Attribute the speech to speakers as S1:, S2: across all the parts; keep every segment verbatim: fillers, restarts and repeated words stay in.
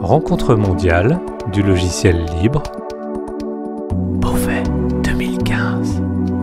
S1: Rencontre mondiale du logiciel libre. Beauvais deux mille quinze.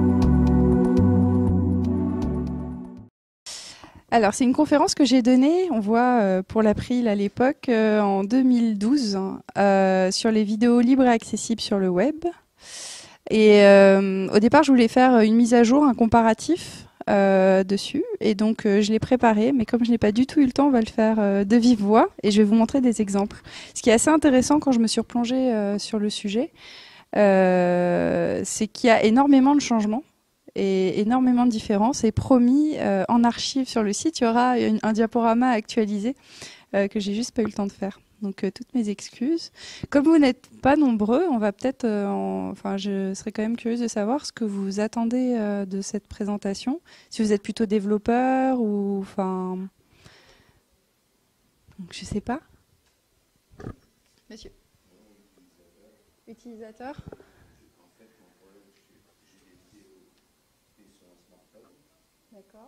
S2: Alors, c'est une conférence que j'ai donnée, on voit euh, pour l'April à l'époque, euh, en deux mille douze, euh, sur les vidéos libres et accessibles sur le web. Et euh, au départ, je voulais faire une mise à jour, un comparatif euh, dessus. Et donc, euh, je l'ai préparé, mais comme je n'ai pas du tout eu le temps, on va le faire euh, de vive voix. Et je vais vous montrer des exemples. Ce qui est assez intéressant quand je me suis replongée euh, sur le sujet, euh, c'est qu'il y a énormément de changements et énormément de différences. Et promis, euh, en archive sur le site, il y aura une, un diaporama actualisé euh, que j'ai juste pas eu le temps de faire. Donc, euh, toutes mes excuses. Comme vous n'êtes pas nombreux, on va peut-être... Euh, en... Enfin, je serais quand même curieuse de savoir ce que vous attendez euh, de cette présentation. Si vous êtes plutôt développeur ou... Enfin... Donc, je sais pas. Monsieur. Utilisateur. D'accord.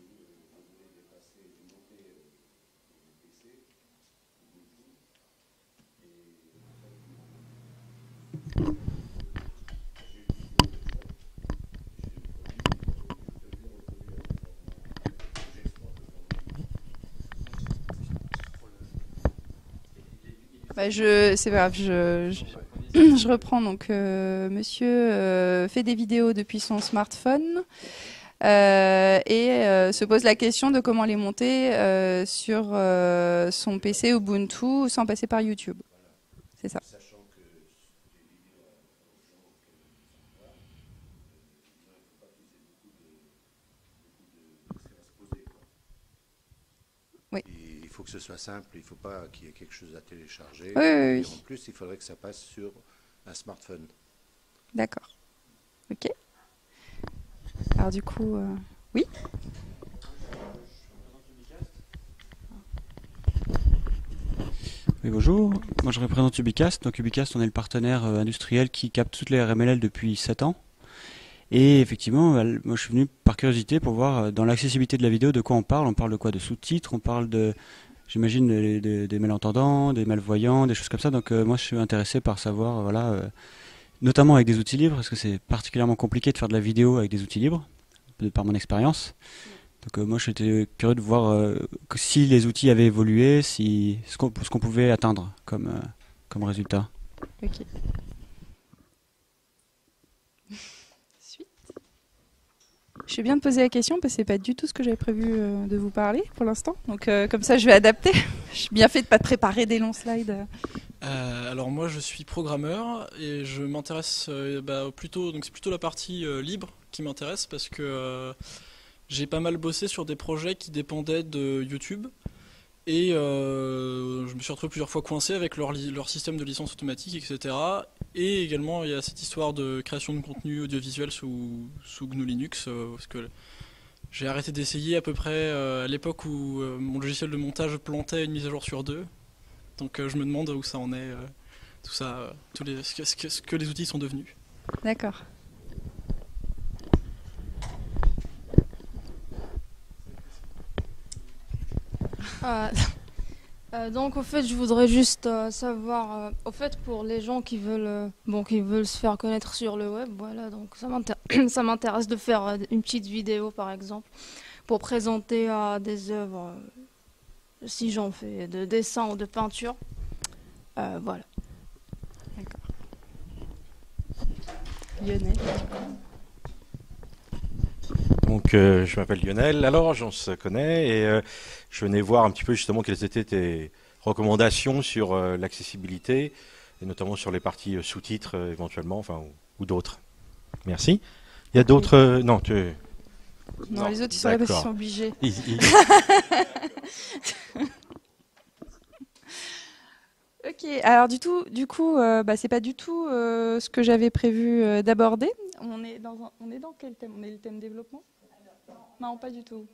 S2: Bah je, c'est pas grave, je, je, je reprends. Donc, euh, monsieur euh, fait des vidéos depuis son smartphone euh, et euh, se pose la question de comment les monter euh, sur euh, son P C Ubuntu sans passer par YouTube. C'est ça. Oui.
S3: Il faut que ce soit simple, il ne faut pas qu'il y ait quelque chose à télécharger.
S2: Oui, oui,
S3: et
S2: oui.
S3: en plus, il faudrait que ça passe sur un smartphone.
S2: D'accord. Ok. Alors du coup, euh, oui.
S4: Oui, bonjour. Moi, je représente Ubicast. Donc, Ubicast, on est le partenaire euh, industriel qui capte toutes les R M L L depuis sept ans. Et effectivement, euh, moi, je suis venu par curiosité pour voir euh, dans l'accessibilité de la vidéo de quoi on parle. On parle de quoi? De sous-titres, on parle de, j'imagine, de, de, des malentendants, des malvoyants, des choses comme ça. Donc, euh, moi, je suis intéressé par savoir, euh, voilà, euh, notamment avec des outils libres, parce que c'est particulièrement compliqué de faire de la vidéo avec des outils libres, de par mon expérience. Donc euh, moi j'étais curieux de voir euh, que si les outils avaient évolué, si ce qu'on ce qu'on pouvait atteindre comme, euh, comme résultat.
S2: Ok. Suite. Je suis bien de poser la question parce que c'est pas du tout ce que j'avais prévu euh, de vous parler pour l'instant. Donc euh, comme ça je vais adapter. Je suis bien fait de pas préparer des longs slides.
S5: Euh, alors moi je suis programmeur et je m'intéresse euh, bah, plutôt, donc c'est plutôt la partie euh, libre qui m'intéresse parce que euh, j'ai pas mal bossé sur des projets qui dépendaient de YouTube et euh, je me suis retrouvé plusieurs fois coincé avec leur, leur système de licence automatique, et cetera. Et également il y a cette histoire de création de contenu audiovisuel sous, sous G N U Linux euh, parce que j'ai arrêté d'essayer à peu près euh, à l'époque où euh, mon logiciel de montage plantait une mise à jour sur deux. Donc euh, je me demande où ça en est, euh, tout ça, euh, tous les, ce, que, ce, que, ce que les outils sont devenus.
S2: D'accord.
S6: Euh, euh, donc au fait je voudrais juste euh, savoir euh, au fait pour les gens qui veulent euh, bon qui veulent se faire connaître sur le web, voilà, donc ça m'intéresse ça m'intéresse de faire euh, une petite vidéo par exemple pour présenter euh, des œuvres euh, si j'en fais de dessin ou de peinture, euh, voilà.
S2: D'accord. Lionel.
S7: Donc euh, je m'appelle Lionel, alors on se connaît et euh, je venais voir un petit peu justement quelles étaient tes recommandations sur euh, l'accessibilité et notamment sur les parties euh, sous-titres euh, éventuellement, enfin ou, ou d'autres. Merci. Il y a d'autres euh, non, tu
S2: Non,
S7: non,
S2: les autres ils sont là parce qu'ils
S7: d'accord.
S2: sont obligés.
S7: Ils- ils-
S2: Ok, alors du tout, du coup, euh, bah, c'est pas du tout euh, ce que j'avais prévu euh, d'aborder. On est dans un- on est dans quel thème? On est le thème développement? Non, pas du tout.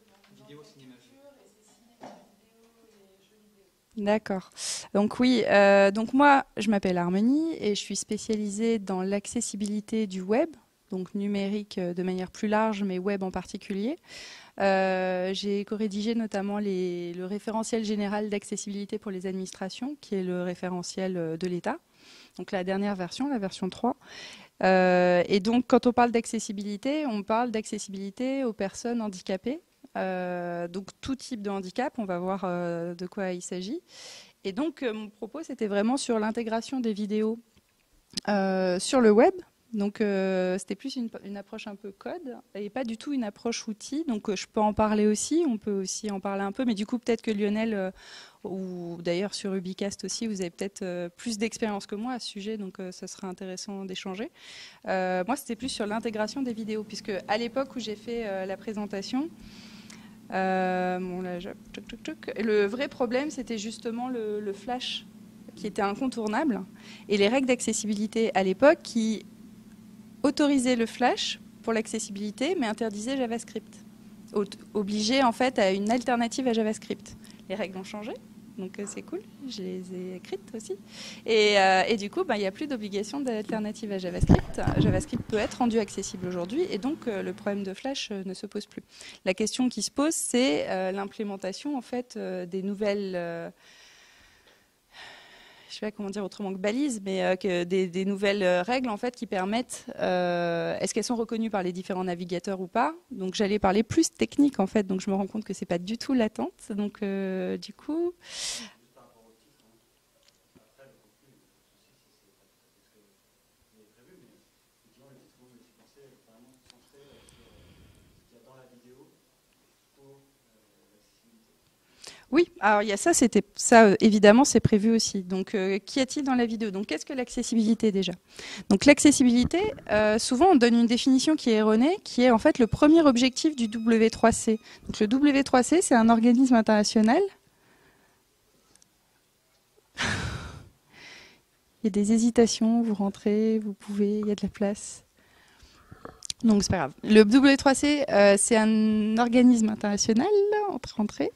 S2: D'accord. Donc oui, euh, donc moi, je m'appelle Harmonie et je suis spécialisée dans l'accessibilité du web, donc numérique de manière plus large, mais web en particulier. Euh, j'ai co-rédigé notamment les, le référentiel général d'accessibilité pour les administrations, qui est le référentiel de l'État, donc la dernière version, la version trois. Euh, et donc, quand on parle d'accessibilité, on parle d'accessibilité aux personnes handicapées, euh, donc tout type de handicap, on va voir euh, de quoi il s'agit. Et donc, euh, mon propos, c'était vraiment sur l'intégration des vidéos euh, sur le web. Donc, euh, c'était plus une, une approche un peu code et pas du tout une approche outil. Donc, euh, je peux en parler aussi. On peut aussi en parler un peu. Mais du coup, peut-être que Lionel, euh, ou d'ailleurs sur Ubicast aussi, vous avez peut-être euh, plus d'expérience que moi à ce sujet. Donc, euh, ça serait intéressant d'échanger. Euh, moi, c'était plus sur l'intégration des vidéos. Puisque à l'époque où j'ai fait euh, la présentation, euh, bon, là, je... le vrai problème, c'était justement le, le flash qui était incontournable. Et les règles d'accessibilité à l'époque qui autoriser le flash pour l'accessibilité, mais interdisait JavaScript. Obligé en fait à une alternative à JavaScript. Les règles ont changé, donc euh, c'est cool, je les ai écrites aussi. Et, euh, et du coup, bah, il n'y a plus d'obligation d'alternative à JavaScript. JavaScript peut être rendu accessible aujourd'hui, et donc euh, le problème de flash euh, ne se pose plus. La question qui se pose, c'est euh, l'implémentation en fait euh, des nouvelles... Euh, je sais pas comment dire autrement que balises, mais euh, que des, des nouvelles règles en fait qui permettent, euh, est-ce qu'elles sont reconnues par les différents navigateurs ou pas? Donc j'allais parler plus technique en fait, donc je me rends compte que c'est pas du tout l'attente. Donc euh, du coup. Oui, alors il y a ça, c'était ça euh, évidemment c'est prévu aussi. Donc euh, qu'y a-t-il dans la vidéo? Donc qu'est-ce que l'accessibilité déjà? Donc l'accessibilité, euh, souvent on donne une définition qui est erronée, qui est en fait le premier objectif du W trois C. Donc le W trois C, c'est un organisme international. Il y a des hésitations, vous rentrez, vous pouvez, il y a de la place. Donc c'est pas grave. Le W trois C, euh, c'est un organisme international, entre rentrées.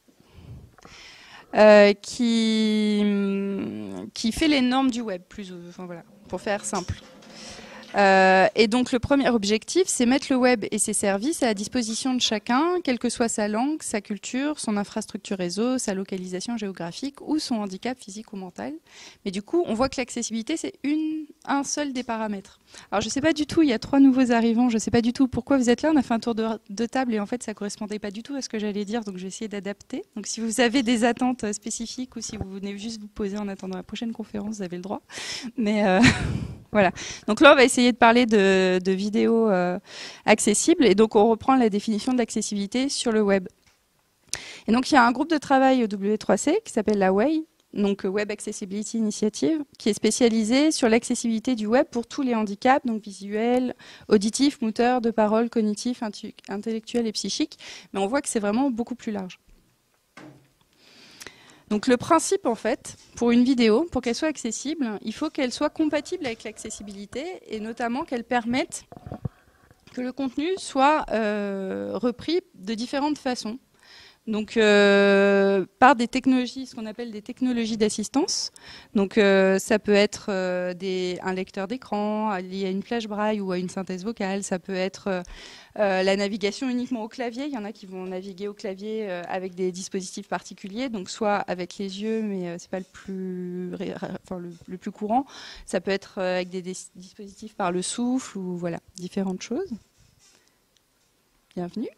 S2: Euh, qui, qui fait les normes du web, plus, enfin, voilà, pour faire simple. Euh, et donc le premier objectif, c'est mettre le web et ses services à la disposition de chacun, quelle que soit sa langue, sa culture, son infrastructure réseau, sa localisation géographique ou son handicap physique ou mental. Mais du coup, on voit que l'accessibilité, c'est une, un seul des paramètres. Alors je ne sais pas du tout, il y a trois nouveaux arrivants, je ne sais pas du tout pourquoi vous êtes là, on a fait un tour de, de table et en fait ça ne correspondait pas du tout à ce que j'allais dire, donc je vais essayer d'adapter. Donc si vous avez des attentes spécifiques ou si vous venez juste vous poser en attendant la prochaine conférence, vous avez le droit. Mais euh, voilà. Donc là, on va essayer de parler de, de vidéos euh, accessibles et donc on reprend la définition de l'accessibilité sur le web. Et donc il y a un groupe de travail au W trois C qui s'appelle la W A I, donc Web Accessibility Initiative, qui est spécialisé sur l'accessibilité du web pour tous les handicaps, donc visuels, auditifs, moteurs, de parole, cognitifs, intellectuels et psychiques. Mais on voit que c'est vraiment beaucoup plus large. Donc le principe, en fait, pour une vidéo, pour qu'elle soit accessible, il faut qu'elle soit compatible avec l'accessibilité et notamment qu'elle permette que le contenu soit euh, repris de différentes façons. Donc euh, par des technologies, ce qu'on appelle des technologies d'assistance. Donc euh, ça peut être euh, des, un lecteur d'écran lié à une flèche braille ou à une synthèse vocale. Ça peut être euh, euh, la navigation uniquement au clavier. Il y en a qui vont naviguer au clavier euh, avec des dispositifs particuliers. Donc soit avec les yeux, mais euh, c'est pas le plus, enfin, le, le plus courant. Ça peut être euh, avec des, des dispositifs par le souffle ou voilà, différentes choses. Bienvenue.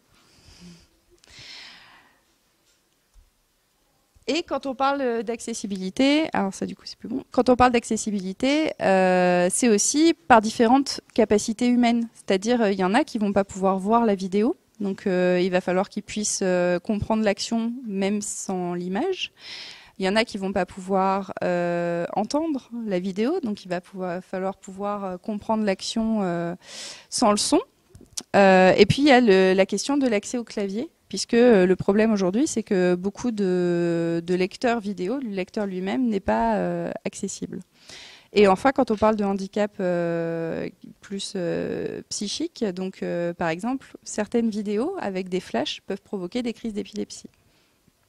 S2: Et quand on parle d'accessibilité, alors ça du coup c'est plus bon, quand on parle d'accessibilité, euh, c'est aussi par différentes capacités humaines. C'est-à-dire il y en a qui vont pas pouvoir voir la vidéo, donc euh, il va falloir qu'ils puissent euh, comprendre l'action même sans l'image. Il y en a qui vont pas pouvoir euh, entendre la vidéo, donc il va pouvoir, falloir pouvoir euh, comprendre l'action euh, sans le son. Euh, et puis il y a le, la question de l'accès au clavier. Puisque le problème aujourd'hui, c'est que beaucoup de, de lecteurs vidéo, le lecteur lui-même n'est pas euh, accessible. Et enfin, quand on parle de handicap euh, plus euh, psychique, donc euh, par exemple, certaines vidéos avec des flashs peuvent provoquer des crises d'épilepsie.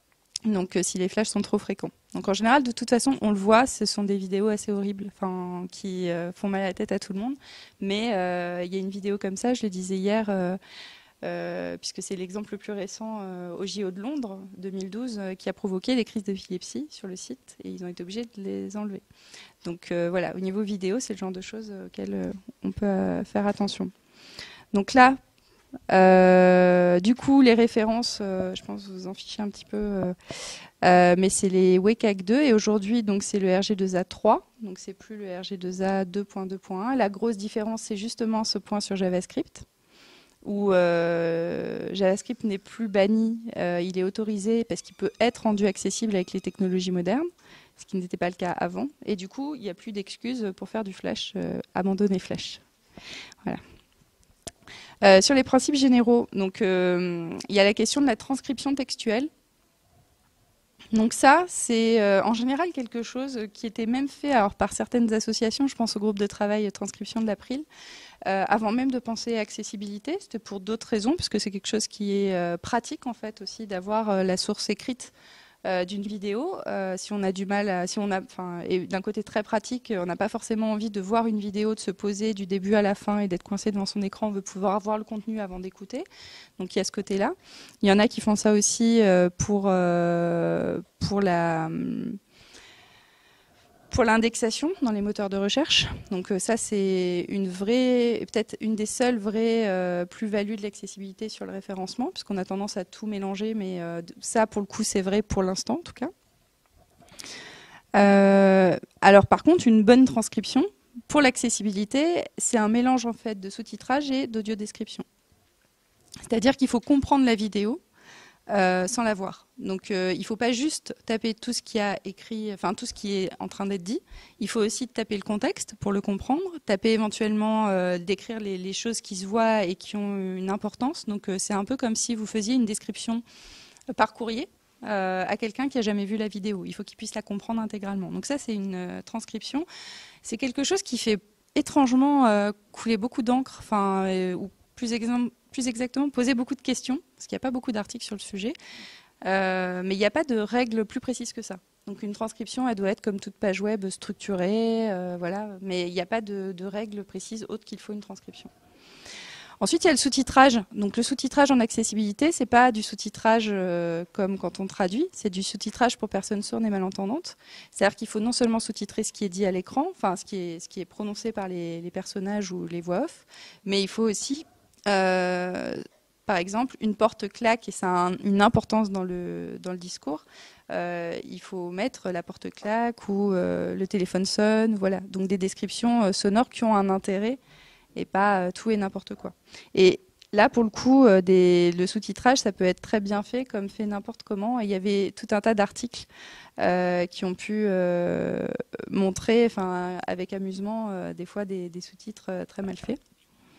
S2: Donc, euh, si les flashs sont trop fréquents. Donc, en général, de toute façon, on le voit, ce sont des vidéos assez horribles, enfin, qui euh, font mal à la tête à tout le monde. Mais euh, il y a une vidéo comme ça, je le disais hier, euh, euh, puisque c'est l'exemple le plus récent euh, au J O de Londres deux mille douze, euh, qui a provoqué des crises d'épilepsie sur le site, et ils ont été obligés de les enlever. Donc, euh, voilà, au niveau vidéo, c'est le genre de choses auxquelles euh, on peut euh, faire attention. Donc là, Euh, du coup, les références, euh, je pense que vous en fichez un petit peu, euh, euh, mais c'est les W C A G deux et aujourd'hui, donc c'est le R G deux A trois, donc c'est plus le R G deux A deux point deux point un. La grosse différence, c'est justement ce point sur JavaScript, où euh, JavaScript n'est plus banni, euh, il est autorisé parce qu'il peut être rendu accessible avec les technologies modernes, ce qui n'était pas le cas avant. Et du coup, il n'y a plus d'excuses pour faire du Flash, euh, abandonner Flash. Voilà. Euh, sur les principes généraux, donc euh, il y a la question de la transcription textuelle. Donc ça, c'est euh, en général quelque chose qui était même fait alors, par certaines associations, je pense au groupe de travail transcription de l'April, euh, avant même de penser à accessibilité. C'était pour d'autres raisons, parce que c'est quelque chose qui est euh, pratique en fait aussi d'avoir euh, la source écrite Euh, d'une vidéo, euh, si on a du mal, à, si on a, enfin, et d'un côté très pratique, on n'a pas forcément envie de voir une vidéo, de se poser du début à la fin et d'être coincé devant son écran. On veut pouvoir voir le contenu avant d'écouter. Donc il y a ce côté-là. Il y en a qui font ça aussi euh, pour euh, pour la pour l'indexation dans les moteurs de recherche. Donc euh, ça, c'est une vraie, peut-être une des seules vraies euh, plus-values de l'accessibilité sur le référencement, puisqu'on a tendance à tout mélanger, mais euh, ça, pour le coup, c'est vrai pour l'instant, en tout cas. Euh, alors, par contre, une bonne transcription, pour l'accessibilité, c'est un mélange, en fait, de sous-titrage et d'audio-description. C'est-à-dire qu'il faut comprendre la vidéo, Euh, sans la voir. Donc euh, il ne faut pas juste taper tout ce qui a écrit, enfin tout ce qui est en train d'être dit. Il faut aussi taper le contexte pour le comprendre, taper éventuellement, euh, décrire les, les choses qui se voient et qui ont une importance. Donc euh, c'est un peu comme si vous faisiez une description par courrier euh, à quelqu'un qui n'a jamais vu la vidéo. Il faut qu'il puisse la comprendre intégralement. Donc ça, c'est une euh, transcription. C'est quelque chose qui fait étrangement euh, couler beaucoup d'encre, enfin, euh, ou plus exemple plus exactement, poser beaucoup de questions, parce qu'il n'y a pas beaucoup d'articles sur le sujet, euh, mais il n'y a pas de règles plus précises que ça. Donc une transcription, elle doit être comme toute page web structurée, euh, voilà, mais il n'y a pas de, de règles précises autres qu'il faut une transcription. Ensuite, il y a le sous-titrage. Donc le sous-titrage en accessibilité, c'est pas du sous-titrage euh, comme quand on traduit, c'est du sous-titrage pour personnes sourdes et malentendantes. C'est-à-dire qu'il faut non seulement sous-titrer ce qui est dit à l'écran, enfin ce qui est, ce qui est prononcé par les, les personnages ou les voix off, mais il faut aussi Euh, par exemple, une porte claque, et ça a un, une importance dans le, dans le discours, euh, il faut mettre la porte claque ou euh, le téléphone sonne, voilà. Donc des descriptions euh, sonores qui ont un intérêt et pas euh, tout et n'importe quoi. Et là, pour le coup, euh, des, le sous-titrage, ça peut être très bien fait, comme fait n'importe comment. Et il y avait tout un tas d'articles euh, qui ont pu euh, montrer, enfin, avec amusement, euh, des fois des, des sous-titres euh, très mal faits.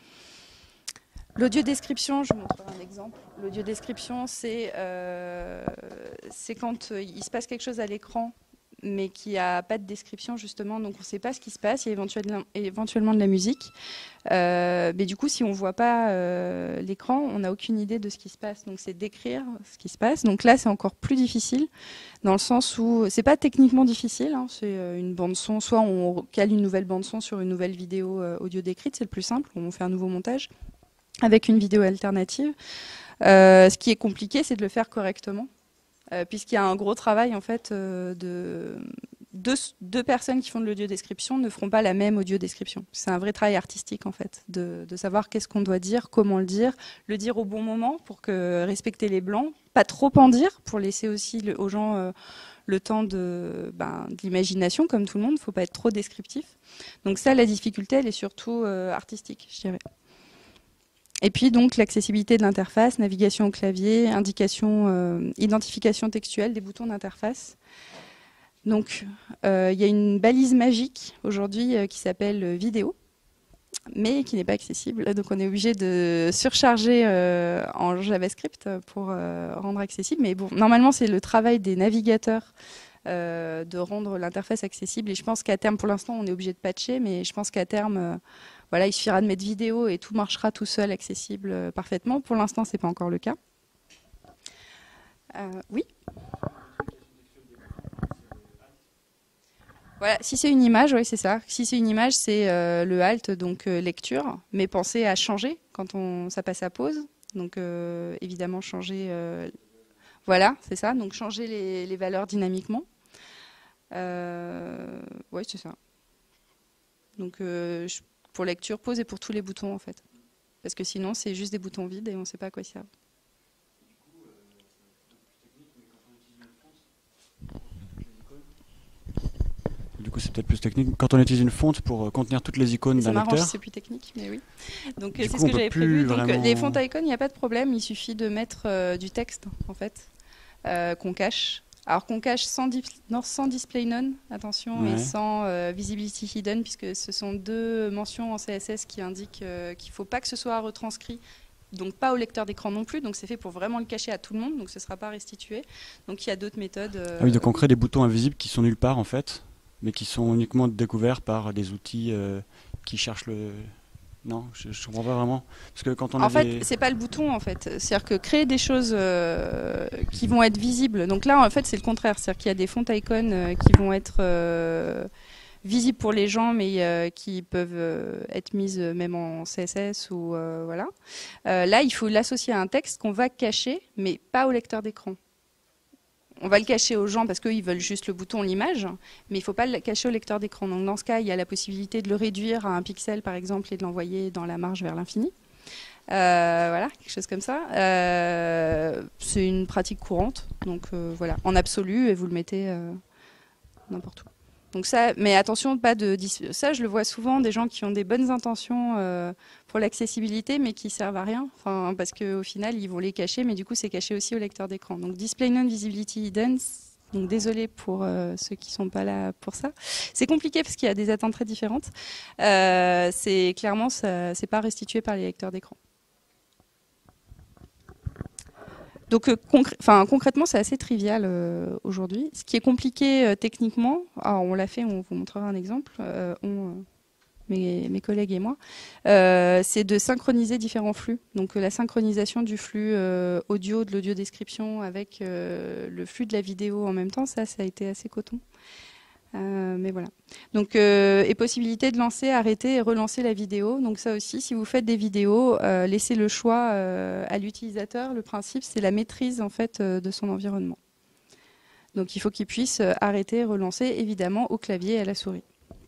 S2: L'audio-description, je vous montrerai un exemple. L'audio-description, c'est euh, quand euh, il se passe quelque chose à l'écran, mais qui n'a pas de description, justement. Donc, on ne sait pas ce qui se passe. Il y a éventuellement, éventuellement de la musique. Euh, mais du coup, si on ne voit pas euh, l'écran, on n'a aucune idée de ce qui se passe. Donc, c'est d'écrire ce qui se passe. Donc là, c'est encore plus difficile, dans le sens où ce n'est pas techniquement difficile. Hein, c'est une bande-son. Soit on cale une nouvelle bande-son sur une nouvelle vidéo euh, audio décrite, c'est le plus simple. On fait un nouveau montage avec une vidéo alternative. Euh, ce qui est compliqué, c'est de le faire correctement, euh, puisqu'il y a un gros travail en fait euh, de deux, deux personnes qui font de l'audio-description ne feront pas la même audio-description. C'est un vrai travail artistique en fait, de, de savoir qu'est-ce qu'on doit dire, comment le dire, le dire au bon moment pour que respecter les blancs, pas trop en dire pour laisser aussi le, aux gens euh, le temps de, ben, de l'imagination comme tout le monde. Il ne faut pas être trop descriptif. Donc ça, la difficulté, elle est surtout euh, artistique, je dirais. Et puis donc l'accessibilité de l'interface, navigation au clavier, indication, euh, identification textuelle des boutons d'interface. Donc euh, il y a une balise magique aujourd'hui euh, qui s'appelle vidéo, mais qui n'est pas accessible. Donc on est obligé de surcharger euh, en JavaScript pour euh, rendre accessible. Mais bon, normalement c'est le travail des navigateurs euh, de rendre l'interface accessible. Et je pense qu'à terme, pour l'instant on est obligé de patcher, mais je pense qu'à terme euh, voilà, il suffira de mettre vidéo et tout marchera tout seul, accessible euh, parfaitement. Pour l'instant, ce n'est pas encore le cas. Euh, oui. Voilà, si c'est une image, oui, c'est ça. Si c'est une image, c'est euh, le alt, donc euh, lecture, mais pensez à changer quand on, ça passe à pause. Donc euh, évidemment changer, euh, voilà, c'est ça. Donc changer les, les valeurs dynamiquement. Euh, oui, c'est ça. Donc euh, je, pour lecture, pause et pour tous les boutons en fait, parce que sinon c'est juste des boutons vides et on ne sait pas à quoi ils servent.
S4: Du coup, c'est peut-être plus technique. Quand on utilise une fonte pour contenir toutes les icônes d'un lecteur.
S2: C'est plus technique, mais oui. Donc
S4: du
S2: c'est
S4: coup,
S2: ce que j'avais prévu. Donc
S4: vraiment...
S2: les fontes à icônes, il n'y a pas de problème. Il suffit de mettre euh, du texte en fait euh, qu'on cache. Alors qu'on cache sans, di non, sans display none, attention, ouais. et sans euh, visibility hidden, puisque ce sont deux mentions en C S S qui indiquent euh, qu'il ne faut pas que ce soit retranscrit. Donc pas au lecteur d'écran non plus, donc c'est fait pour vraiment le cacher à tout le monde, donc ce ne sera pas restitué. Donc il y a d'autres méthodes. Euh...
S4: Ah oui, donc on crée des boutons invisibles qui sont nulle part en fait, mais qui sont uniquement découverts par des outils euh, qui cherchent le... Non, je ne comprends pas vraiment. Parce que quand on
S2: en
S4: a
S2: fait,
S4: des...
S2: c'est pas le bouton en fait. C'est-à-dire que créer des choses euh, qui vont être visibles. Donc là, en fait, c'est le contraire. C'est-à-dire qu'il y a des fonts icônes euh, qui vont être euh, visibles pour les gens, mais euh, qui peuvent euh, être mises même en C S S ou euh, voilà. Euh, là, il faut l'associer à un texte qu'on va cacher, mais pas au lecteur d'écran. On va le cacher aux gens parce qu'ils veulent juste le bouton, l'image, mais il ne faut pas le cacher au lecteur d'écran. Donc dans ce cas, il y a la possibilité de le réduire à un pixel, par exemple, et de l'envoyer dans la marge vers l'infini. Euh, voilà, quelque chose comme ça. Euh, c'est une pratique courante, donc euh, voilà, en absolu, et vous le mettez euh, n'importe où. Donc ça, mais attention, pas de ça, je le vois souvent, des gens qui ont des bonnes intentions euh, pour l'accessibilité, mais qui servent à rien, enfin, parce qu'au final, ils vont les cacher, mais du coup, c'est caché aussi au lecteur d'écran. Donc display none, visibility hidden. Donc désolé pour euh, ceux qui sont pas là pour ça. C'est compliqué parce qu'il y a des attentes très différentes. Euh, c'est clairement, ça, c'est pas restitué par les lecteurs d'écran. Donc euh, concr enfin, concrètement, c'est assez trivial euh, aujourd'hui. Ce qui est compliqué euh, techniquement, alors on l'a fait, on vous montrera un exemple, euh, on, euh, mes, mes collègues et moi, euh, c'est de synchroniser différents flux. Donc euh, la synchronisation du flux euh, audio, de l'audio description avec euh, le flux de la vidéo en même temps, ça, ça a été assez coton. Euh, mais voilà. Donc, euh, et possibilité de lancer, arrêter et relancer la vidéo. Donc ça aussi, si vous faites des vidéos, euh, laissez le choix euh, à l'utilisateur. Le principe, c'est la maîtrise en fait euh, de son environnement. Donc il faut qu'il puisse euh, arrêter et relancer, évidemment, au clavier et à la souris.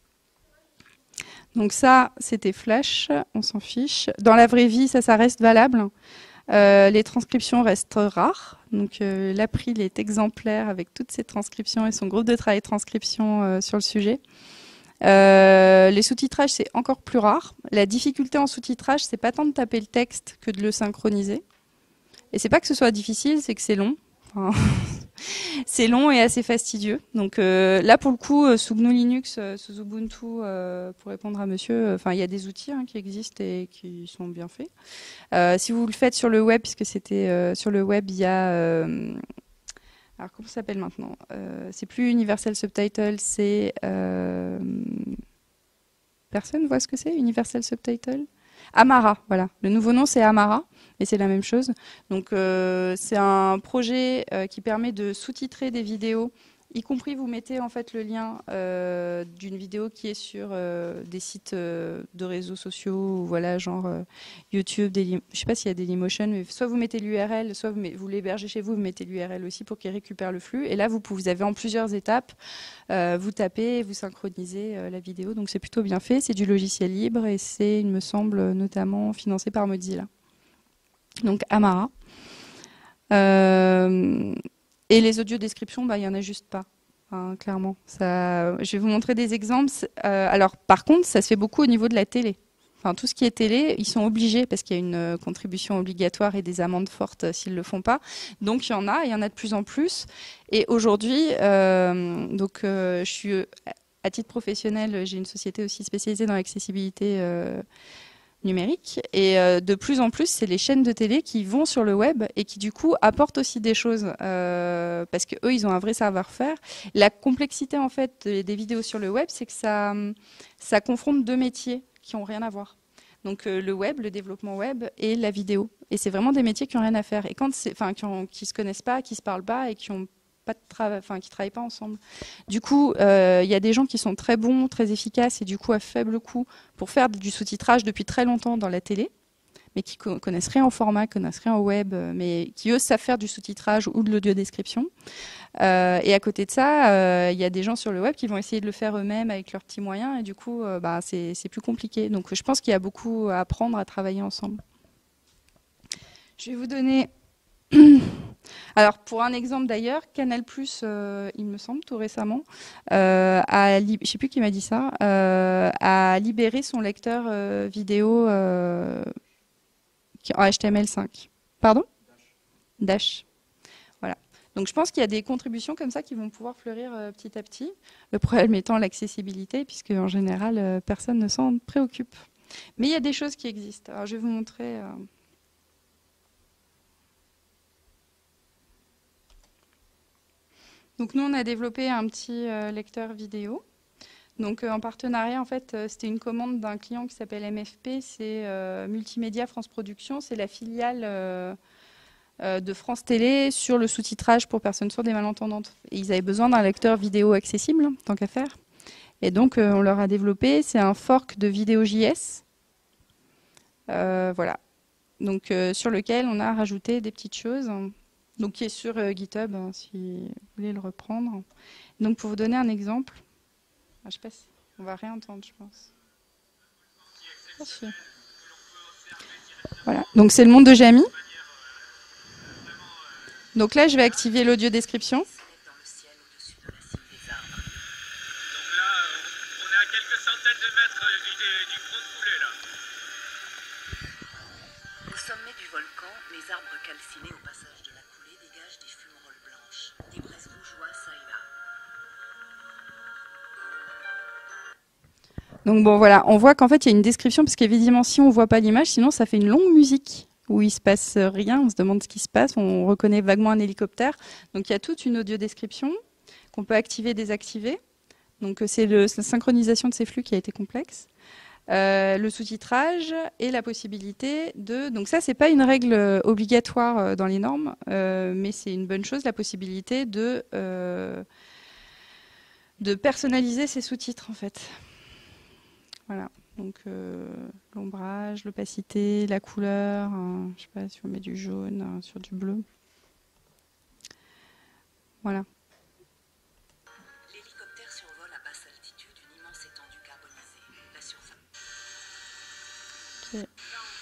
S2: Donc ça, c'était Flash, on s'en fiche. Dans la vraie vie, ça, ça reste valable. Euh, les transcriptions restent rares. Donc euh, l'April est exemplaire avec toutes ses transcriptions et son groupe de travail transcription euh, sur le sujet. Euh, les sous-titrages, c'est encore plus rare. La difficulté en sous-titrage, c'est pas tant de taper le texte que de le synchroniser. Et c'est pas que ce soit difficile, c'est que c'est long. Enfin, c'est long et assez fastidieux. Donc euh, là, pour le coup, euh, sous G N U Linux, euh, sous Ubuntu, euh, pour répondre à monsieur, enfin, euh, il y a des outils hein, qui existent et qui sont bien faits. Euh, si vous le faites sur le web, puisque c'était euh, sur le web, il y a... Euh, alors, comment ça s'appelle maintenant euh, c'est plus Universal Subtitle, c'est... Euh, personne voit ce que c'est, Universal Subtitle ? Amara, voilà. Le nouveau nom, c'est Amara, et c'est la même chose. Donc, euh, c'est un projet euh, qui permet de sous-titrer des vidéos, y compris vous mettez en fait le lien euh, d'une vidéo qui est sur euh, des sites euh, de réseaux sociaux, voilà, genre euh, YouTube, Daily, je sais pas s'il y a Dailymotion, mais soit vous mettez l'U R L, soit vous, vous l'hébergez chez vous, vous mettez l'U R L aussi pour qu'il récupère le flux. Et là, vous, vous avez en plusieurs étapes, euh, vous tapez, vous synchronisez euh, la vidéo. Donc c'est plutôt bien fait, c'est du logiciel libre et c'est, il me semble, notamment financé par Mozilla. Donc Amara. Euh, Et les audio-descriptions, bah, il n'y en a juste pas, hein, clairement. Ça, je vais vous montrer des exemples. Euh, alors, par contre, ça se fait beaucoup au niveau de la télé. Enfin, tout ce qui est télé, ils sont obligés, parce qu'il y a une euh, contribution obligatoire et des amendes fortes euh, s'ils ne le font pas. Donc, il y en a, il y en a de plus en plus. Et aujourd'hui, euh, donc, euh, je suis, à titre professionnel, j'ai une société aussi spécialisée dans l'accessibilité euh, numérique et euh, de plus en plus c'est les chaînes de télé qui vont sur le web et qui du coup apportent aussi des choses euh, parce que eux ils ont un vrai savoir-faire. La complexité en fait des, des vidéos sur le web, c'est que ça ça confronte deux métiers qui ont rien à voir. Donc euh, le web, le développement web et la vidéo, et c'est vraiment des métiers qui ont rien à faire et quand c'est enfin qui, ont, qui se connaissent pas, qui se parlent pas et qui ont pas de travail, enfin qui travaillent pas ensemble. Du coup, euh, il y a des gens qui sont très bons, très efficaces et du coup à faible coût pour faire du sous-titrage depuis très longtemps dans la télé, mais qui co connaissent rien au format, connaissent rien au web, mais qui eux savent faire du sous-titrage ou de l'audio-description. Euh, et à côté de ça, il euh, y a des gens sur le web qui vont essayer de le faire eux-mêmes avec leurs petits moyens et du coup, euh, bah, c'est plus compliqué. Donc je pense qu'il y a beaucoup à apprendre à travailler ensemble. Je vais vous donner... Alors, pour un exemple d'ailleurs, Canal+, euh, il me semble, tout récemment, euh, a je ne sais plus qui m'a dit ça, euh, a libéré son lecteur euh, vidéo euh, en H T M L cinq. Pardon ? Dash. Voilà. Donc, je pense qu'il y a des contributions comme ça qui vont pouvoir fleurir euh, petit à petit. Le problème étant l'accessibilité, puisque en général, euh, personne ne s'en préoccupe. Mais il y a des choses qui existent. Alors, je vais vous montrer... Euh, Donc nous, on a développé un petit euh, lecteur vidéo. Donc euh, en partenariat, en fait, euh, c'était une commande d'un client qui s'appelle M F P, c'est euh, Multimédia France Production, c'est la filiale euh, euh, de France Télé sur le sous-titrage pour personnes sourdes et malentendantes. Et ils avaient besoin d'un lecteur vidéo accessible, hein, tant qu'à faire. Et donc euh, on leur a développé, c'est un fork de Vidéo.js. Euh, voilà. Donc euh, sur lequel on a rajouté des petites choses. Donc qui est sur euh, GitHub, hein, si vous voulez le reprendre. Donc pour vous donner un exemple, ah, je sais pas si on va réentendre, je pense. Ah, si. Voilà, donc c'est le monde de Jamy. Donc là, je vais activer l'audio description.
S8: Les arbres calcinés au passage de la coulée dégagent des fumerolles blanches, des braises rougeoies ça et là.
S2: Donc bon voilà, on voit qu'en fait il y a une description parce qu'évidemment si on voit pas l'image, sinon ça fait une longue musique où il se passe rien, on se demande ce qui se passe, on reconnaît vaguement un hélicoptère. Donc il y a toute une audio description qu'on peut activer, désactiver. Donc c'est la synchronisation de ces flux qui a été complexe. Euh, le sous-titrage et la possibilité de... Donc ça, c'est pas une règle obligatoire dans les normes, euh, mais c'est une bonne chose, la possibilité de, euh, de personnaliser ces sous-titres, en fait. Voilà. Donc euh, l'ombrage, l'opacité, la couleur, hein, je sais pas si on met du jaune hein, sur du bleu. Voilà.
S8: L'hélicoptère survole à basse altitude une immense étendue carbonisée. La surface...
S2: Okay.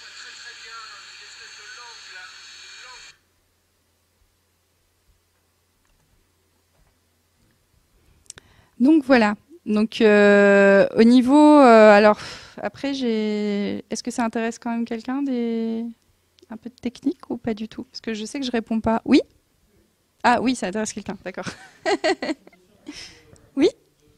S2: Donc voilà. Donc euh, au niveau, euh, alors après j'ai, est-ce que ça intéresse quand même quelqu'un des, un peu de technique ou pas du tout? Parce que je sais que je réponds pas. Oui. Ah oui, ça intéresse quelqu'un. D'accord. Oui.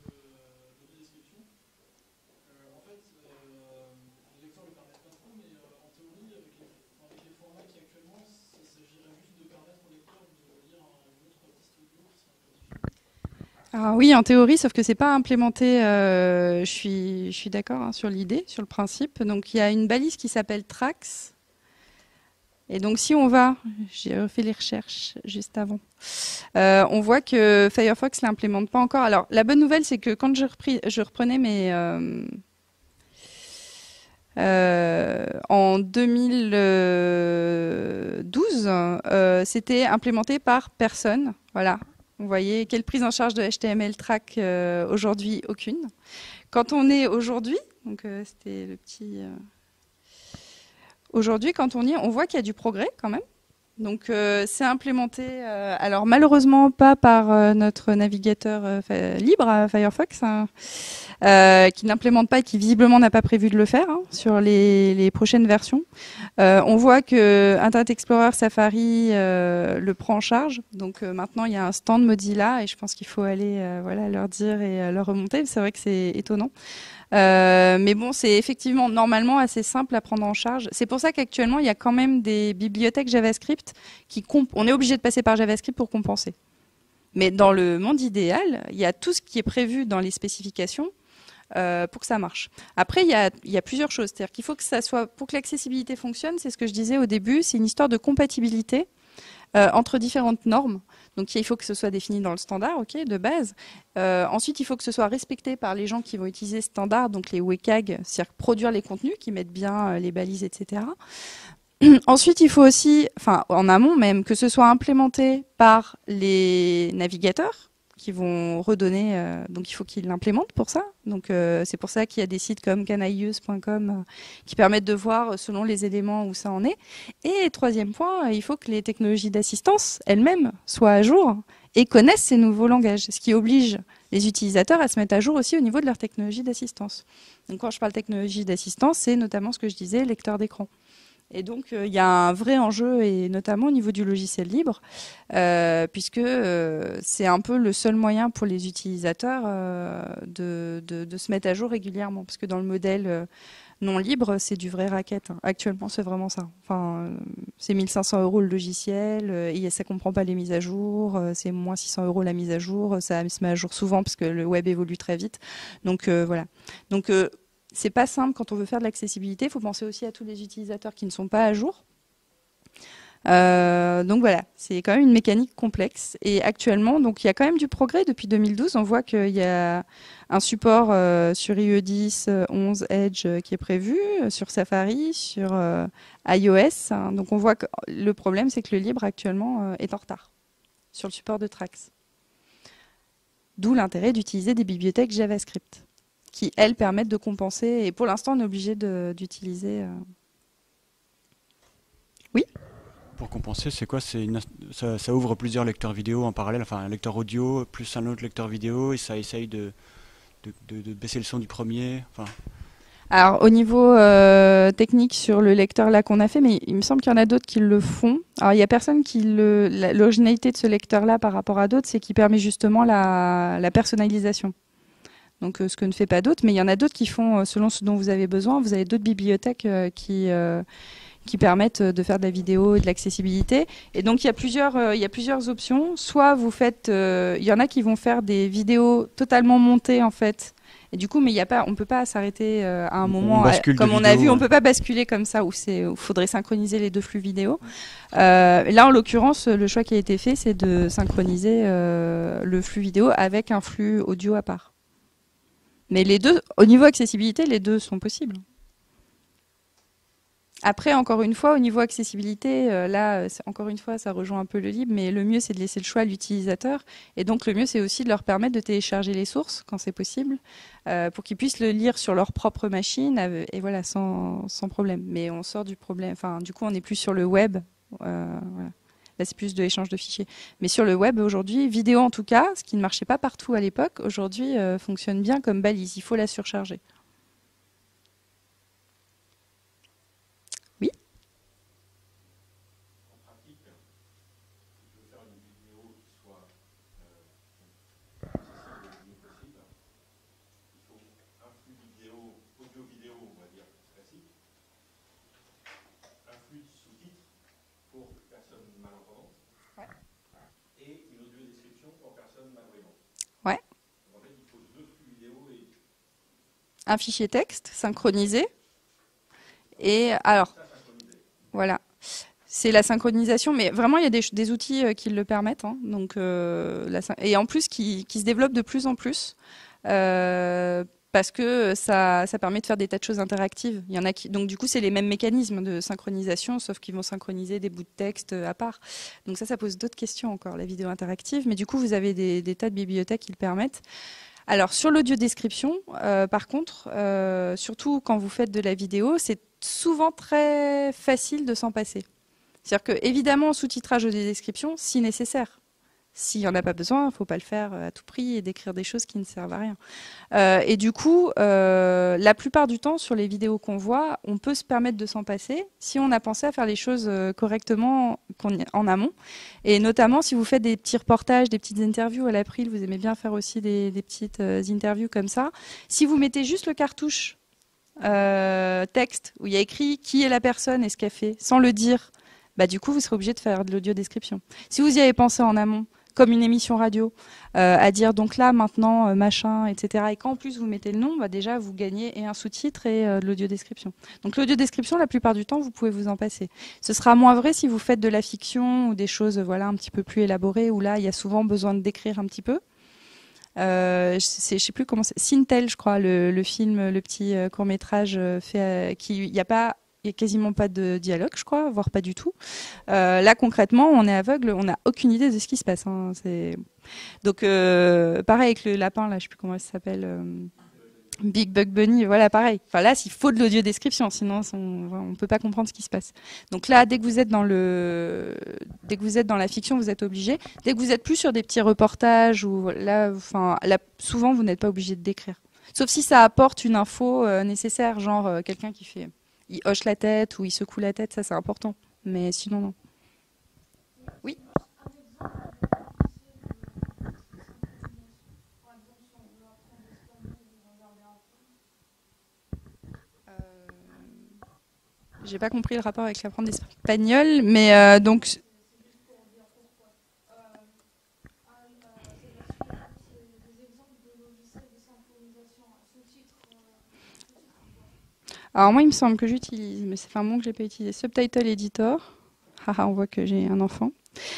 S2: Alors oui, en théorie, sauf que c'est pas implémenté. Euh, je suis, je suis d'accord hein, sur l'idée, sur le principe. Donc il y a une balise qui s'appelle Trax. Et donc si on va, j'ai refait les recherches juste avant, euh, on voit que Firefox l'implémente pas encore. Alors la bonne nouvelle, c'est que quand je, repris, je reprenais mes euh, euh, en deux mille douze, euh, c'était implémenté par personne. Voilà. Vous voyez, quelle prise en charge de H T M L track euh, aujourd'hui? Aucune. Quand on est aujourd'hui, donc euh, c'était le petit... Euh, aujourd'hui, quand on y est, on voit qu'il y a du progrès quand même. Donc euh, c'est implémenté, euh, alors malheureusement pas par euh, notre navigateur euh, libre, euh, Firefox, hein, euh, qui n'implémente pas et qui visiblement n'a pas prévu de le faire hein, sur les, les prochaines versions. Euh, on voit que Internet Explorer Safari euh, le prend en charge. Donc euh, maintenant il y a un stand Mozilla et je pense qu'il faut aller euh, voilà, leur dire et euh, leur remonter. C'est vrai que c'est étonnant. Euh, mais bon, c'est effectivement normalement assez simple à prendre en charge. C'est pour ça qu'actuellement, il y a quand même des bibliothèques JavaScript qui comp on est obligé de passer par JavaScript pour compenser. Mais dans le monde idéal, il y a tout ce qui est prévu dans les spécifications euh, pour que ça marche. Après, il y a, il y a plusieurs choses. C'est-à-dire qu'il faut que ça soit, pour que l'accessibilité fonctionne, c'est ce que je disais au début, c'est une histoire de compatibilité euh, entre différentes normes. Donc il faut que ce soit défini dans le standard, ok, de base. Euh, ensuite, il faut que ce soit respecté par les gens qui vont utiliser ce standard, donc les W C A G, c'est-à-dire produire les contenus, qui mettent bien euh, les balises, et cetera. Ensuite, il faut aussi, enfin en amont même, que ce soit implémenté par les navigateurs, qui vont redonner, euh, donc il faut qu'ils l'implémentent pour ça. Donc euh, c'est pour ça qu'il y a des sites comme can I use point com euh, qui permettent de voir selon les éléments où ça en est. Et troisième point, il faut que les technologies d'assistance elles-mêmes soient à jour et connaissent ces nouveaux langages, ce qui oblige les utilisateurs à se mettre à jour aussi au niveau de leur technologie d'assistance. Donc quand je parle technologie d'assistance, c'est notamment ce que je disais, lecteur d'écran. Et donc, il euh, y a un vrai enjeu, et notamment au niveau du logiciel libre, euh, puisque euh, c'est un peu le seul moyen pour les utilisateurs euh, de, de, de se mettre à jour régulièrement. Parce que dans le modèle euh, non libre, c'est du vrai racket. Hein. Actuellement, c'est vraiment ça. Enfin, euh, c'est mille cinq cents euros le logiciel, euh, et ça ne comprend pas les mises à jour, euh, c'est moins six cents euros la mise à jour, ça se met à jour souvent parce que le web évolue très vite. Donc, euh, voilà. Donc, euh, c'est pas simple quand on veut faire de l'accessibilité. Il faut penser aussi à tous les utilisateurs qui ne sont pas à jour. Euh, donc voilà, c'est quand même une mécanique complexe. Et actuellement, donc il y a quand même du progrès depuis deux mille douze. On voit qu'il y a un support euh, sur I E dix, onze, Edge euh, qui est prévu, euh, sur Safari, sur euh, iOS. Hein. Donc on voit que le problème, c'est que le libre actuellement euh, est en retard sur le support de Trax. D'où l'intérêt d'utiliser des bibliothèques JavaScript, qui, elles, permettent de compenser. Et pour l'instant, on est obligé d'utiliser... Euh... Oui ?
S4: Pour compenser, c'est quoi? C'est une... ça, ça ouvre plusieurs lecteurs vidéo en parallèle, enfin un lecteur audio plus un autre lecteur vidéo, et ça essaye de, de, de, de baisser le son du premier. Enfin...
S2: Alors, au niveau euh, technique sur le lecteur là qu'on a fait, mais il me semble qu'il y en a d'autres qui le font. Alors, il n'y a personne qui le... L'originalité de ce lecteur-là par rapport à d'autres, c'est qu'il permet justement la, la personnalisation. Donc, euh, ce que ne fait pas d'autres, mais il y en a d'autres qui font euh, selon ce dont vous avez besoin. Vous avez d'autres bibliothèques euh, qui, euh, qui permettent de faire de la vidéo et de l'accessibilité. Et donc, il y a plusieurs, euh, il y a plusieurs options. Soit vous faites, euh, il y en a qui vont faire des vidéos totalement montées en fait. Et du coup, mais il y a pas, on peut pas s'arrêter euh, à un moment, à, comme on a vu, on peut pas basculer comme ça où c'est, où faudrait synchroniser les deux flux vidéo. Euh, là, en l'occurrence, le choix qui a été fait, c'est de synchroniser euh, le flux vidéo avec un flux audio à part. Mais les deux, au niveau accessibilité, les deux sont possibles. Après, encore une fois, au niveau accessibilité, euh, là, encore une fois, ça rejoint un peu le libre, mais le mieux, c'est de laisser le choix à l'utilisateur. Et donc, le mieux, c'est aussi de leur permettre de télécharger les sources, quand c'est possible, euh, pour qu'ils puissent le lire sur leur propre machine, euh, et voilà, sans, sans problème. Mais on sort du problème, enfin, du coup, on n'est plus sur le web, euh, voilà. Là, c'est plus de l'échange de fichiers. Mais sur le web, aujourd'hui, vidéo en tout cas, ce qui ne marchait pas partout à l'époque, aujourd'hui, euh, fonctionne bien comme balise. Il faut la surcharger. Oui ?
S7: En pratique, si tu veux faire une vidéo qui soit euh, accessible le mieux possible, il faut un flux vidéo, audio-vidéo, on va dire, classique, un flux de sous-titres pour personnes malentendantes, ouais. Et une audio-description pour personnes malvoyantes.
S2: Ouais.
S7: Donc en fait, il faut deux flux vidéo et...
S2: Un fichier texte synchronisé. Et alors, voilà. C'est la synchronisation, mais vraiment, il y a des, des outils euh, qui le permettent. Hein, donc, euh, la, et en plus, qui, qui se développent de plus en plus. Euh, parce que ça, ça permet de faire des tas de choses interactives. Il y en a qui, donc du coup, c'est les mêmes mécanismes de synchronisation, sauf qu'ils vont synchroniser des bouts de texte à part. Donc ça, ça pose d'autres questions encore, la vidéo interactive. Mais du coup, vous avez des, des tas de bibliothèques qui le permettent. Alors, sur l'audio-description, euh, par contre, euh, surtout quand vous faites de la vidéo, c'est souvent très facile de s'en passer. C'est-à-dire que, évidemment, sous-titrage audio-description, si nécessaire. S'il n'y en a pas besoin, il ne faut pas le faire à tout prix et d'écrire des choses qui ne servent à rien. Euh, et du coup, euh, la plupart du temps, sur les vidéos qu'on voit, on peut se permettre de s'en passer si on a pensé à faire les choses correctement en amont. Et notamment, si vous faites des petits reportages, des petites interviews à l'April, vous aimez bien faire aussi des, des petites interviews comme ça. Si vous mettez juste le cartouche euh, texte, où il y a écrit qui est la personne et ce qu'elle fait, sans le dire, bah, du coup, vous serez obligé de faire de l'audio-description. Si vous y avez pensé en amont, comme une émission radio, euh, à dire donc là, maintenant, euh, machin, et cetera. Et quand en plus vous mettez le nom, bah, déjà vous gagnez et un sous-titre et euh, de l'audio-description. Donc l'audio-description, la plupart du temps, vous pouvez vous en passer. Ce sera moins vrai si vous faites de la fiction ou des choses voilà, un petit peu plus élaborées, où là, il y a souvent besoin de décrire un petit peu. Euh, je ne sais plus comment c'est. Sintel, je crois, le, le film, le petit euh, court-métrage euh, fait, euh, qui, il n'y a pas... Il n'y a quasiment pas de dialogue, je crois, voire pas du tout. Euh, là, concrètement, on est aveugle, on n'a aucune idée de ce qui se passe. Hein. Donc, euh, pareil avec le lapin, là, je ne sais plus comment il s'appelle, euh, Big Bug Bunny, voilà, pareil. Enfin, là, il faut de l'audio-description, sinon on ne peut pas comprendre ce qui se passe. Donc là, dès que vous êtes dans le, dès que vous êtes dans la fiction, vous êtes obligé. Dès que vous êtes plus sur des petits reportages, ou là, enfin, là, souvent, vous n'êtes pas obligé de décrire. Sauf si ça apporte une info euh, nécessaire, genre euh, quelqu'un qui fait... il hoche la tête ou il secoue la tête, ça c'est important. Mais sinon, non. Oui. euh, J'ai pas compris le rapport avec l'apprendre d'espagnol, mais euh, donc... Alors moi, il me semble que j'utilise, mais c'est un mot que j'ai pas utilisé, Subtitle Editor. Haha, on voit que j'ai un enfant.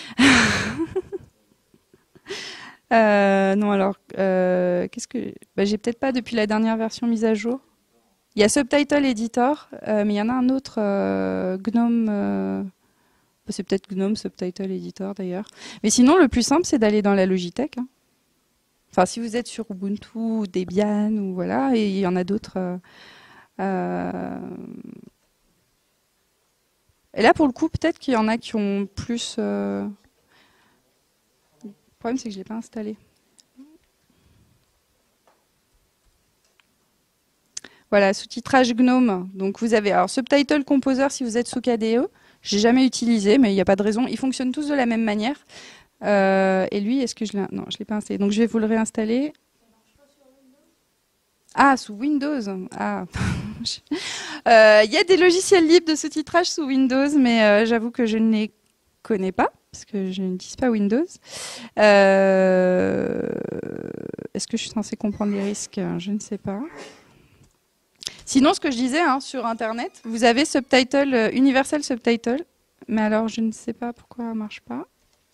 S2: euh, non, alors, euh, qu'est-ce que... Bah, j'ai peut-être pas depuis la dernière version mise à jour. Il y a Subtitle Editor, euh, mais il y en a un autre, euh, Gnome... Euh... C'est peut-être Gnome Subtitle Editor, d'ailleurs. Mais sinon, le plus simple, c'est d'aller dans la Logitech. Hein. Enfin, si vous êtes sur Ubuntu, ou Debian, ou voilà, et il y en a d'autres... Euh... Euh... Et là, pour le coup, peut-être qu'il y en a qui ont plus... Euh... Le problème, c'est que je ne l'ai pas installé. Voilà, sous-titrage Gnome. Donc, vous avez alors Subtitle Composer si vous êtes sous K D E. Je n'ai jamais utilisé, mais il n'y a pas de raison. Ils fonctionnent tous de la même manière. Euh... Et lui, est-ce que je l'ai... Non, je ne l'ai pas installé. Donc, je vais vous le réinstaller. Ah, sous Windows. Ah. Il euh, y a des logiciels libres de sous-titrage sous Windows, mais euh, j'avoue que je ne les connais pas, parce que je n'utilise pas Windows. Euh, Est-ce que je suis censée comprendre les risques? Je ne sais pas. Sinon, ce que je disais, hein, sur Internet, vous avez Subtitle, euh, Universal Subtitle, mais alors je ne sais pas pourquoi ça ne marche pas.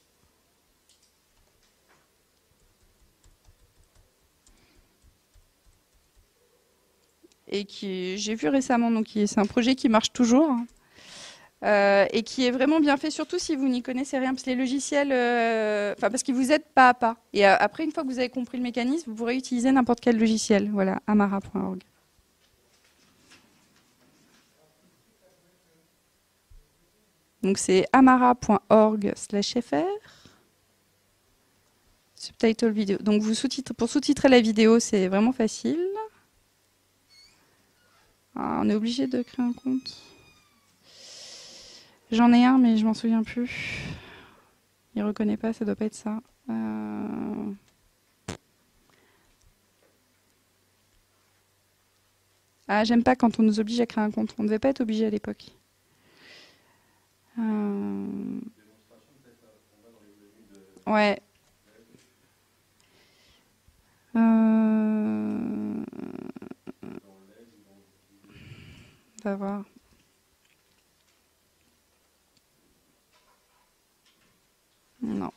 S2: Et qui j'ai vu récemment, donc c'est un projet qui marche toujours hein, euh, et qui est vraiment bien fait, surtout si vous n'y connaissez rien, parce que les logiciels, euh, enfin parce qu'ils vous aident pas à pas. Et euh, après, une fois que vous avez compris le mécanisme, vous pourrez utiliser n'importe quel logiciel. Voilà, amara point org. Donc c'est amara point org slash fr. Subtitle vidéo. Donc vous sous-titrez, pour sous-titrer la vidéo, c'est vraiment facile. Ah, on est obligé de créer un compte. J'en ai un, mais je m'en souviens plus. Il reconnaît pas, ça doit pas être ça. Euh... Ah, j'aime pas quand on nous oblige à créer un compte. On ne devait pas être obligé à l'époque. Euh... Ouais. Euh... On va voir. Non.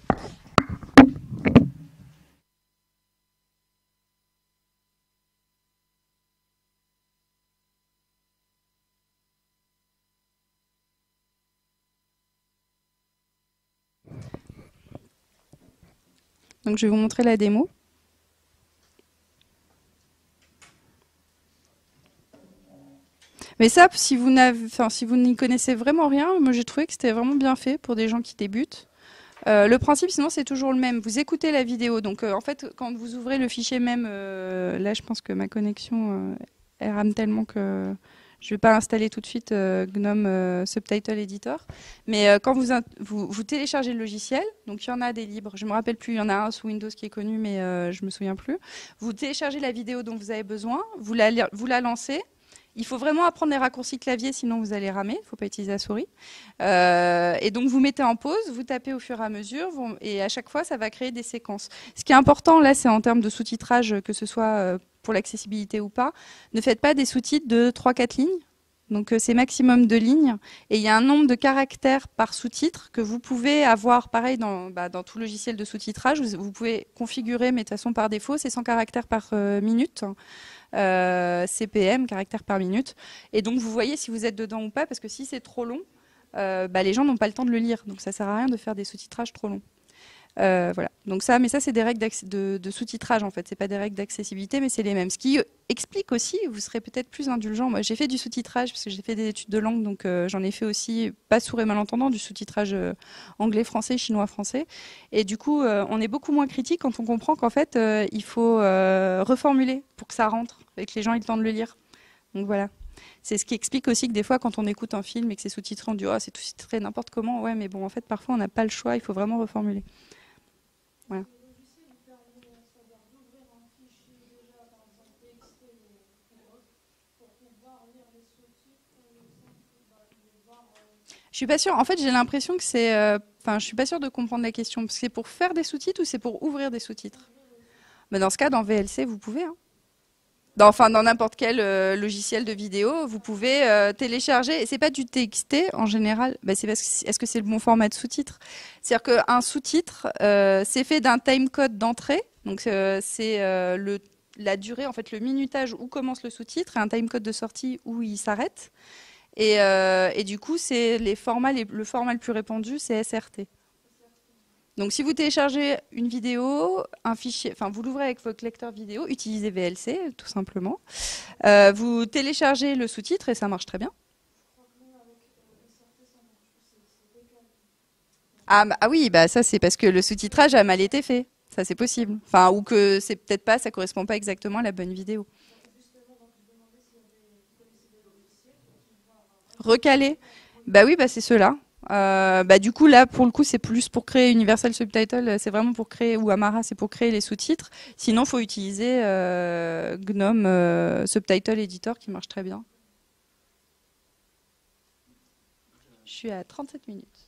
S2: Donc je vais vous montrer la démo. Mais ça, si vous n'avez, enfin, si vous n'y connaissez vraiment rien, moi j'ai trouvé que c'était vraiment bien fait pour des gens qui débutent. Euh, le principe, sinon, c'est toujours le même. Vous écoutez la vidéo. Donc, euh, en fait, quand vous ouvrez le fichier même, euh, là, je pense que ma connexion, euh, elle rame tellement que je ne vais pas installer tout de suite euh, Gnome euh, Subtitle Editor. Mais euh, quand vous, vous, vous téléchargez le logiciel, donc il y en a des libres. Je ne me rappelle plus, il y en a un sous Windows qui est connu, mais euh, je ne me souviens plus. Vous téléchargez la vidéo dont vous avez besoin, vous la, vous la lancez. Il faut vraiment apprendre les raccourcis clavier, sinon vous allez ramer. Il ne faut pas utiliser la souris. Euh, et donc vous mettez en pause, vous tapez au fur et à mesure, vous, et à chaque fois, ça va créer des séquences. Ce qui est important là, c'est en termes de sous-titrage, que ce soit euh, pour l'accessibilité ou pas, ne faites pas des sous-titres de trois quatre lignes. Donc euh, c'est maximum deux lignes. Et il y a un nombre de caractères par sous-titre que vous pouvez avoir, pareil, dans, bah, dans tout logiciel de sous-titrage. Vous, vous pouvez configurer, mais de toute façon par défaut, c'est cent caractères par euh, minute. Euh, C P M, caractères par minute. Et donc vous voyez si vous êtes dedans ou pas, parce que si c'est trop long, euh, bah, les gens n'ont pas le temps de le lire. Donc ça sert à rien de faire des sous-titrages trop longs. Euh, voilà. Donc ça, mais ça c'est des règles de, de sous-titrage en fait. C'est pas des règles d'accessibilité, mais c'est les mêmes. Ce qui explique aussi, vous serez peut-être plus indulgent. Moi, j'ai fait du sous-titrage parce que j'ai fait des études de langue, donc euh, j'en ai fait aussi, pas sourd et malentendant, du sous-titrage euh, anglais-français, chinois-français. Et du coup, euh, on est beaucoup moins critique quand on comprend qu'en fait, euh, il faut euh, reformuler pour que ça rentre et que les gens aient le temps de le lire. Donc voilà. C'est ce qui explique aussi que des fois, quand on écoute un film et que c'est sous-titré, on dit oh, c'est tout titré n'importe comment. Ouais, mais bon, en fait, parfois, on n'a pas le choix. Il faut vraiment reformuler. Voilà. Je suis pas sûre. En fait, j'ai l'impression que c'est. Euh, enfin, je suis pas sûre de comprendre la question. C'est pour faire des sous-titres ou c'est pour ouvrir des sous-titres? Mais dans ce cas, dans V L C, vous pouvez. Hein. Dans, enfin, dans n'importe quel euh, logiciel de vidéo, vous pouvez euh, télécharger. Et c'est pas du T X T en général. Bah, c'est parce que est-ce que c'est le bon format de sous-titre? C'est-à-dire qu'un sous-titre, euh, c'est fait d'un timecode d'entrée. Donc euh, c'est euh, le la durée, en fait, le minutage où commence le sous-titre, et un timecode de sortie où il s'arrête. Et, euh, et du coup, c'est les formats, les, le format le plus répandu, c'est S R T. Donc, si vous téléchargez une vidéo, un fichier, enfin, vous l'ouvrez avec votre lecteur vidéo, utilisez V L C, tout simplement. Euh, vous téléchargez le sous-titre et ça marche très bien. Ah, bah, ah oui, bah ça c'est parce que le sous-titrage a mal été fait. Ça c'est possible. Enfin, ou que c'est peut-être pas, ça correspond pas exactement à la bonne vidéo. Recaler. Bah oui, bah c'est ceux-là. Euh, bah du coup là pour le coup c'est plus pour créer Universal Subtitle, c'est vraiment pour créer, ou Amara c'est pour créer les sous-titres. Sinon faut utiliser euh, Gnome euh, Subtitle Editor qui marche très bien. Je suis à trente-sept minutes.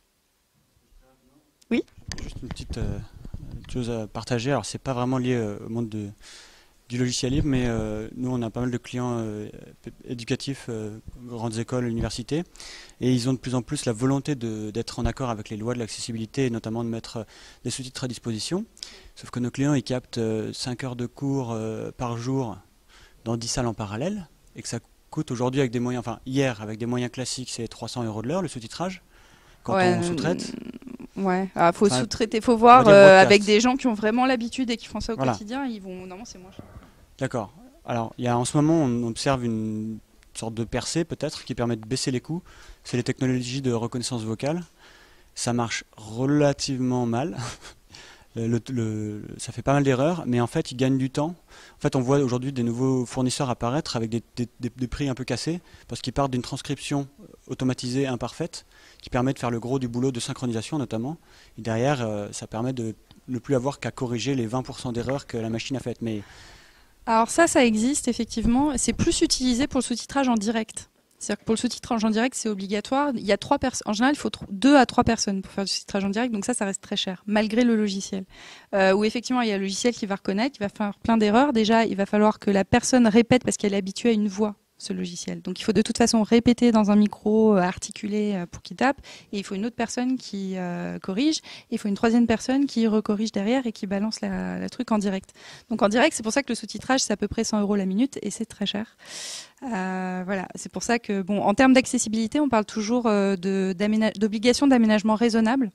S2: Oui.
S4: Juste une petite euh, chose à partager. Alors c'est pas vraiment lié euh, au monde de du logiciel libre, mais euh, nous on a pas mal de clients euh, éducatifs, euh, grandes écoles, universités, et ils ont de plus en plus la volonté d'être en accord avec les lois de l'accessibilité, et notamment de mettre euh, des sous-titres à disposition. Sauf que nos clients ils captent euh, cinq heures de cours euh, par jour dans dix salles en parallèle, et que ça coûte aujourd'hui avec des moyens, enfin hier avec des moyens classiques c'est trois cents euros de l'heure le sous-titrage quand
S2: ouais,
S4: on sous-traite.
S2: Ouais, il faut
S4: enfin,
S2: sous-traiter, faut voir euh, avec des gens qui ont vraiment l'habitude et qui font ça au voilà. quotidien, ils vont, normalement c'est moins cher.
S4: D'accord. Alors, il y a, en ce moment, on observe une sorte de percée peut-être qui permet de baisser les coûts. C'est les technologies de reconnaissance vocale. Ça marche relativement mal. le, le, ça fait pas mal d'erreurs, mais en fait, ils gagnent du temps. En fait, on voit aujourd'hui des nouveaux fournisseurs apparaître avec des, des, des, des prix un peu cassés parce qu'ils partent d'une transcription automatisée imparfaite qui permet de faire le gros du boulot de synchronisation notamment. Et derrière, euh, ça permet de ne plus avoir qu'à corriger les vingt pour cent d'erreurs que la machine a faites. Mais
S2: alors ça, ça existe effectivement. C'est plus utilisé pour le sous-titrage en direct. C'est-à-dire que pour le sous-titrage en direct, c'est obligatoire. Il y a trois personnes. En général, il faut deux à trois personnes pour faire du sous-titrage en direct. Donc ça, ça reste très cher, malgré le logiciel. Euh, où effectivement, il y a le logiciel qui va reconnaître, il va faire plein d'erreurs. Déjà, il va falloir que la personne répète parce qu'elle est habituée à une voix, ce logiciel. Donc il faut de toute façon répéter dans un micro, euh, articulé euh, pour qu'il tape. Et il faut une autre personne qui euh, corrige. Et il faut une troisième personne qui recorrige derrière et qui balance la, la truc en direct. Donc en direct, c'est pour ça que le sous-titrage, c'est à peu près cent euros la minute et c'est très cher. Euh, voilà, c'est pour ça que, bon, en termes d'accessibilité, on parle toujours euh, d'obligation d'aménagement raisonnable.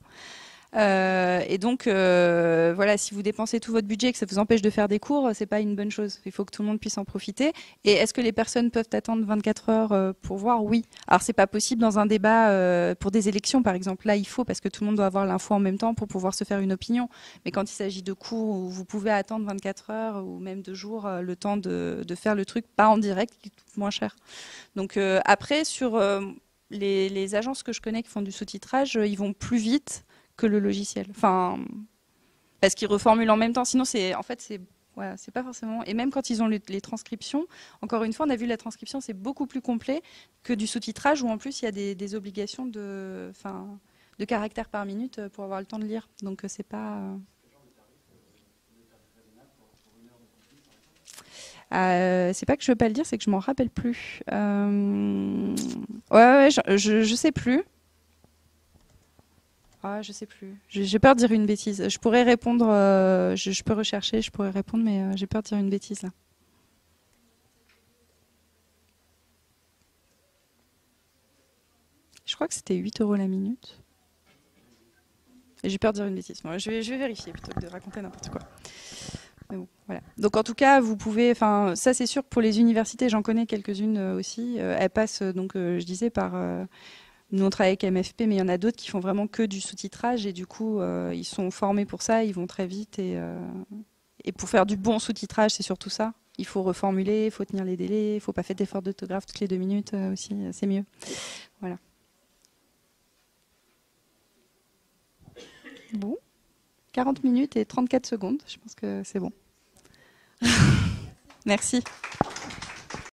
S2: Euh, et donc, euh, voilà, si vous dépensez tout votre budget et que ça vous empêche de faire des cours, c'est pas une bonne chose. Il faut que tout le monde puisse en profiter. Et est-ce que les personnes peuvent attendre vingt-quatre heures euh, pour voir? Oui. Alors, c'est pas possible dans un débat euh, pour des élections, par exemple. Là, il faut parce que tout le monde doit avoir l'info en même temps pour pouvoir se faire une opinion. Mais quand il s'agit de cours où vous pouvez attendre vingt-quatre heures ou même deux jours euh, le temps de, de faire le truc, pas en direct, qui coûte moins cher. Donc euh, après, sur euh, les, les agences que je connais qui font du sous-titrage, euh, ils vont plus vite que le logiciel. Enfin, parce qu'ils reformulent en même temps. Sinon, c'est en fait c'est Voilà, c'est pas forcément. Et même quand ils ont les, les transcriptions, encore une fois, on a vu la transcription, c'est beaucoup plus complet que du sous-titrage où en plus il y a des, des obligations de, enfin, de caractères par minute pour avoir le temps de lire. Donc c'est pas. Euh, c'est pas que je veux pas le dire, c'est que je m'en rappelle plus. Euh... Ouais, ouais, je, je, je sais plus. Ah, je sais plus. J'ai j'ai peur de dire une bêtise. Je pourrais répondre. Euh, je, je peux rechercher, je pourrais répondre, mais euh, j'ai peur de dire une bêtise là. Je crois que c'était huit euros la minute. Et j'ai peur de dire une bêtise. Bon, je, vais, je vais vérifier plutôt que de raconter n'importe quoi. Mais bon, voilà. Donc en tout cas, vous pouvez. Enfin, ça c'est sûr pour les universités. J'en connais quelques-unes euh, aussi. Euh, elles passent donc, euh, je disais par. Euh, Nous, on travaille avec M F P, mais il y en a d'autres qui font vraiment que du sous-titrage et du coup, euh, ils sont formés pour ça, ils vont très vite. Et, euh, et pour faire du bon sous-titrage, c'est surtout ça. Il faut reformuler, il faut tenir les délais, il ne faut pas faire d'efforts d'orthographe toutes les deux minutes euh, aussi, c'est mieux. Voilà. Bon, quarante minutes et trente-quatre secondes, je pense que c'est bon. Merci.